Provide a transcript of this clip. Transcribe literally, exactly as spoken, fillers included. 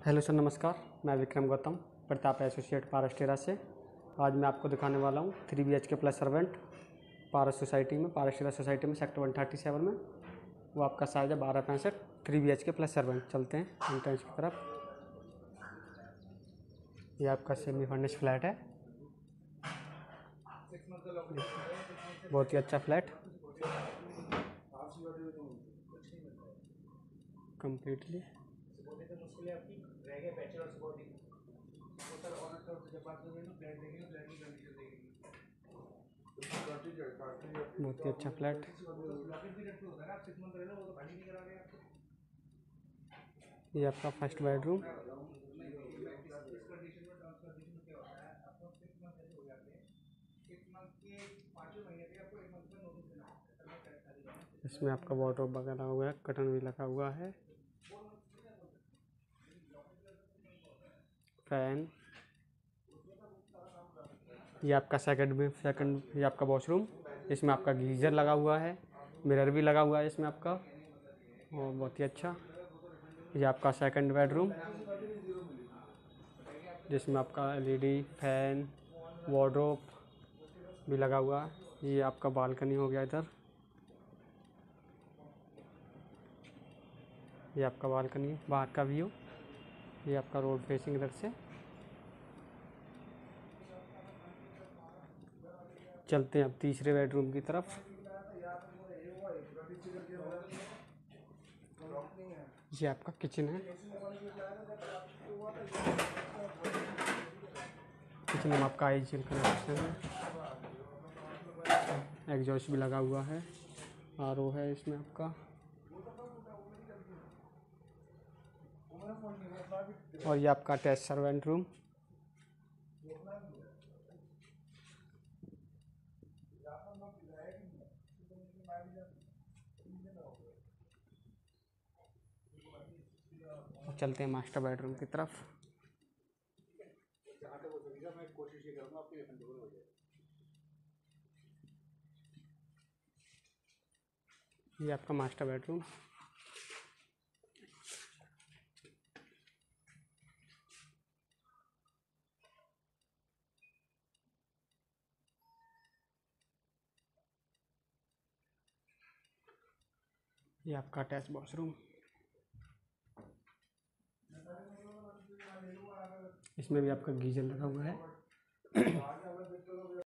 Hello sir, नमस्कार। मैं Vikram Gautam, Pratap associate Paras Tierea से। आज मैं आपको दिखाने वाला हूँ three B H K plus servant Paras society में, पारस टेरा सोसाइटी में, सेक्टर वन थर्टी सेवन में। वो आपका साइज है बारह पैंसठ, three B H K plus servant. चलते हैं एंट्रेंस की तरफ। ये आपका सेमी फर्निश्ड फ्लैट है, बहुत ही अच्छा फ्लैट, कम्प्लीटली। बहुत ही अच्छा फ्लैट। ये आपका फर्स्ट बेडरूम। इसमें आपका वार्डरोब वगैरह हुआ है, कर्टन भी लगा हुआ है, फैन। ये आपका सेकंड में सेकंड ये आपका वॉशरूम। इसमें आपका गीज़र लगा हुआ है, मिरर भी लगा हुआ है इसमें आपका, और बहुत ही अच्छा। ये आपका सेकंड बेडरूम, जिसमें आपका L E D, fan, wardrobe भी लगा हुआ है। ये आपका बालकनी हो गया इधर। ये आपका बालकनी, बाहर का व्यू। ये आपका रोड फेसिंग इधर से। चलते हैं अब तीसरे बेडरूम की तरफ। ये आपका किचन है। किचन में आपका आई जी एल कनेक्शन है, एग्जॉस्ट भी लगा हुआ है, आर ओ है इसमें आपका। और ये आपका अटैच सर्वेंट रूम। चलते हैं मास्टर बेडरूम की तरफ। ये आपका मास्टर बेडरूम। ये आपका अटैच वॉशरूम। इसमें भी आपका गीजर लगा हुआ है।